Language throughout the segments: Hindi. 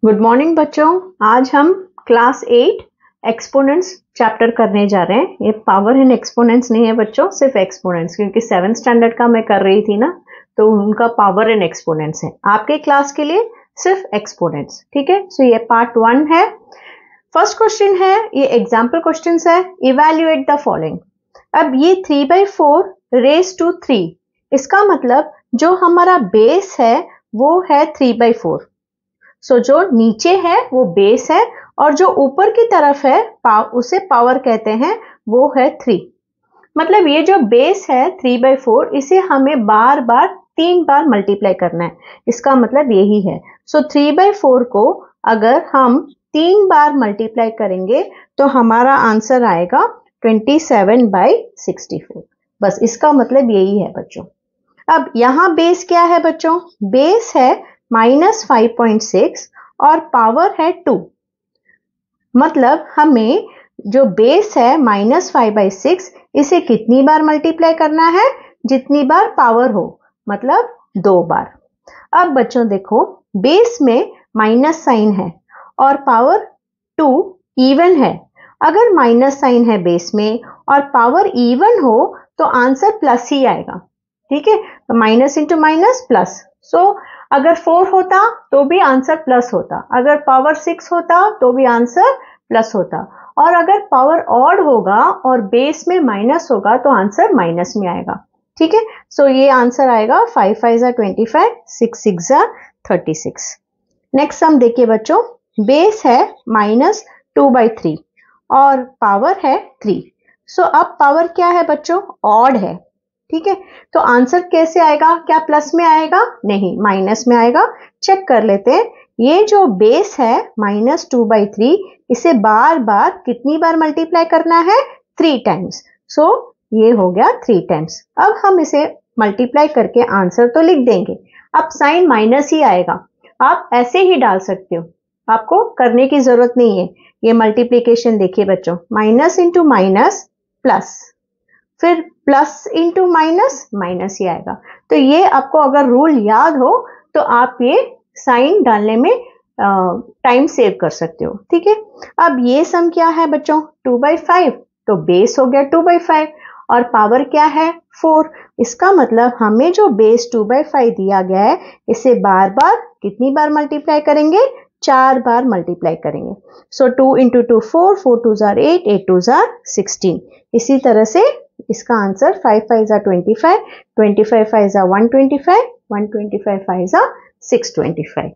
गुड मॉर्निंग बच्चों। आज हम क्लास 8 एक्सपोनेंट्स चैप्टर करने जा रहे हैं। ये पावर एंड एक्सपोनेंट्स नहीं है बच्चों, सिर्फ एक्सपोनेंट्स, क्योंकि 7th स्टैंडर्ड का मैं कर रही थी ना, तो उनका पावर एंड एक्सपोनेंट्स है। आपके क्लास के लिए सिर्फ एक्सपोनेंट्स, ठीक है। सो ये पार्ट 1 है। फर्स्ट क्वेश्चन है, ये एग्जाम्पल क्वेश्चन है, इवेल्युएट द फॉलोइंग। अब ये 3/4 रेज टू 3, इसका मतलब जो हमारा बेस है वो है 3/4। सो जो नीचे है वो बेस है और जो ऊपर की तरफ है उसे पावर कहते हैं, वो है 3। मतलब ये जो बेस है 3/4, इसे हमें बार बार 3 बार मल्टीप्लाई करना है, इसका मतलब यही है। सो 3/4 को अगर हम 3 बार मल्टीप्लाई करेंगे तो हमारा आंसर आएगा 27/64। बस इसका मतलब यही है बच्चों। अब यहां बेस क्या है बच्चों? बेस है -5.6 और पावर है 2। मतलब हमें जो बेस है -5/6, इसे कितनी बार मल्टीप्लाई करना है? जितनी बार पावर हो, मतलब 2 बार। अब बच्चों देखो, बेस में माइनस साइन है और पावर 2 इवन है। अगर माइनस साइन है बेस में और पावर इवन हो तो आंसर प्लस ही आएगा, ठीक है। तो minus into minus plus. So अगर 4 होता तो भी आंसर प्लस होता, अगर पावर 6 होता तो भी आंसर प्लस होता, और अगर पावर ऑड होगा और बेस में माइनस होगा तो आंसर माइनस में आएगा, ठीक है। सो ये आंसर आएगा 5 5 जा 25, 6 6 जा 36। नेक्स्ट हम देखिए बच्चों, बेस है -2/3 और पावर है 3। सो अब पावर क्या है बच्चों? ऑड है, ठीक है। तो आंसर कैसे आएगा? क्या प्लस में आएगा? नहीं, माइनस में आएगा। चेक कर लेते हैं। ये जो बेस है -2/3, इसे बार बार कितनी बार मल्टीप्लाई करना है? 3 टाइम्स। सो ये हो गया 3 टाइम्स। अब हम इसे मल्टीप्लाई करके आंसर तो लिख देंगे। अब साइन माइनस ही आएगा, आप ऐसे ही डाल सकते हो, आपको करने की जरूरत नहीं है। ये मल्टीप्लीकेशन देखिए बच्चों, माइनस इंटू माइनस प्लस, फिर प्लस इंटू माइनस माइनस ही आएगा। तो ये आपको अगर रूल याद हो तो आप ये साइन डालने में टाइम सेव कर सकते हो, ठीक है। अब ये सम क्या है बच्चों? 2/5, तो बेस हो गया 2/5 और पावर क्या है? 4। इसका मतलब हमें जो बेस 2/5 दिया गया है, इसे बार बार कितनी बार मल्टीप्लाई करेंगे? 4 बार मल्टीप्लाई करेंगे। सो 2 इंटू 2 4, 4 2 जार 8, 8 2 जार 16। इसी तरह से इसका आंसर 5 5 जा 25, 25 5 जा 125, 125 5 जा 625।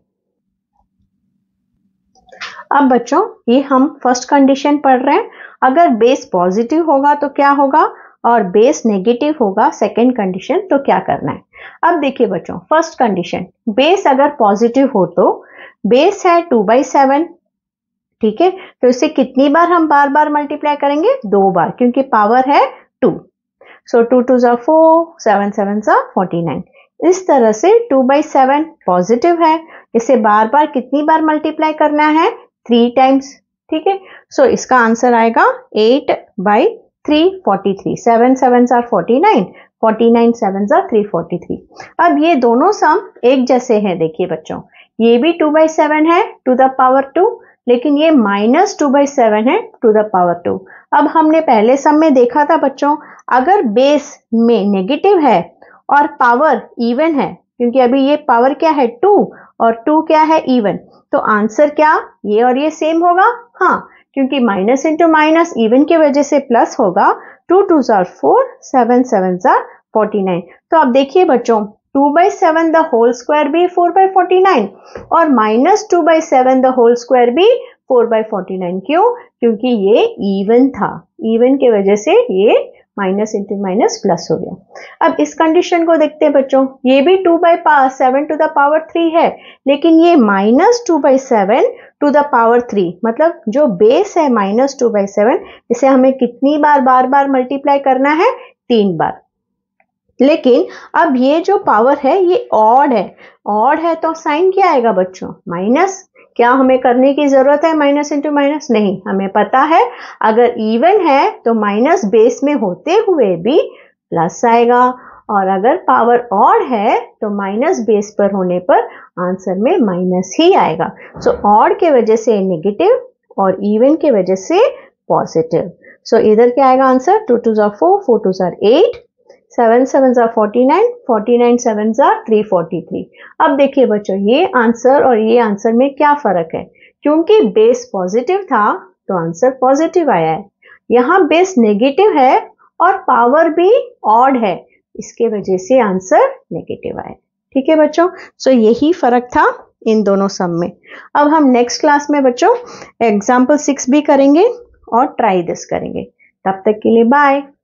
अब बच्चों ये हम फर्स्ट कंडीशन पढ़ रहे हैं। अगर बेस पॉजिटिव होगा तो क्या होगा और बेस नेगेटिव होगा, सेकेंड कंडीशन, तो क्या करना है? अब देखिए बच्चों, फर्स्ट कंडीशन, बेस अगर पॉजिटिव हो तो बेस है 2/7, ठीक है। तो इसे कितनी बार हम बार बार मल्टीप्लाई करेंगे? 2 बार, क्योंकि पावर है 2। सो 2 2 जा 4, 7 7 जा 49। इस तरह से 2/7 पॉजिटिव है, इसे बार बार कितनी बार मल्टीप्लाई करना है? 3 टाइम्स, ठीक है। सो इसका आंसर आएगा 8/3 43। 7 7 जा 49, 49 7 जा 343। अब ये दोनों सम एक जैसे हैं। देखिए बच्चों, ये भी 2/7 है टू द पावर 2, लेकिन ये -2/7 है टू द पावर 2। अब हमने पहले सम में देखा था बच्चों, अगर बेस में नेगेटिव है और पावर इवन है, क्योंकि अभी ये पावर क्या है? 2 और 2 क्या है? इवन। तो आंसर क्या ये और ये सेम होगा? हाँ, क्योंकि माइनस इंटू माइनस इवन की वजह से प्लस होगा। 2 2 जार 4, 7 7 जार 49। तो अब देखिए बच्चों, 2/7 द होल स्क्वायर भी 4/49 और -2/7 द होल स्क्वायर भी 4/49। क्यों? क्योंकि ये इवन था, इवन की वजह से ये माइनस इंटू माइनस प्लस हो गया। अब इस कंडीशन को देखते हैं बच्चों, ये भी 2/7 टू द पावर 3 है, लेकिन ये -2/7 टू द पावर 3, मतलब जो बेस है -2/7, इसे हमें कितनी बार बार बार मल्टीप्लाई करना है? 3 बार। लेकिन अब ये जो पावर है ये ऑड है, ऑड है तो साइन क्या आएगा बच्चों? माइनस। क्या हमें करने की जरूरत है माइनस इंटू माइनस? नहीं, हमें पता है अगर इवन है तो माइनस बेस में होते हुए भी प्लस आएगा, और अगर पावर ऑड है तो माइनस बेस पर होने पर आंसर में माइनस ही आएगा। सो ऑड के वजह से नेगेटिव और इवन के वजह से पॉजिटिव। सो इधर क्या आएगा answer? 2 2 are 4, 4 2 are 8, 7 7 are 49, 49 7 are 343। अब देखिए बच्चों, ये आंसर और ये आंसर में क्या फर्क है? क्योंकि बेस पॉजिटिव था तो आंसर पॉजिटिव आया है, यहाँ बेस नेगेटिव है और पावर भी ऑड है, इसके वजह से आंसर नेगेटिव आया। ठीक है बच्चों, सो यही फर्क था इन दोनों सम में। अब हम नेक्स्ट क्लास में बच्चों एग्जाम्पल 6 भी करेंगे और ट्राई दिस करेंगे। तब तक के लिए बाय।